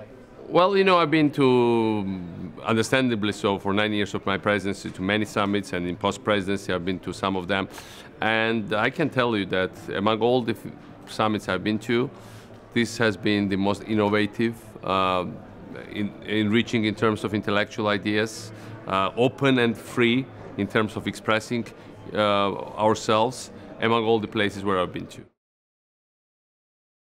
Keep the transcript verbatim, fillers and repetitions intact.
Well, you know, I've been to, understandably so, for nine years of my presidency, to many summits, and in post-presidency I've been to some of them. And I can tell you that among all the summits I've been to, this has been the most innovative, uh, in, enriching in terms of intellectual ideas, uh, open and free in terms of expressing uh, ourselves among all the places where I've been to.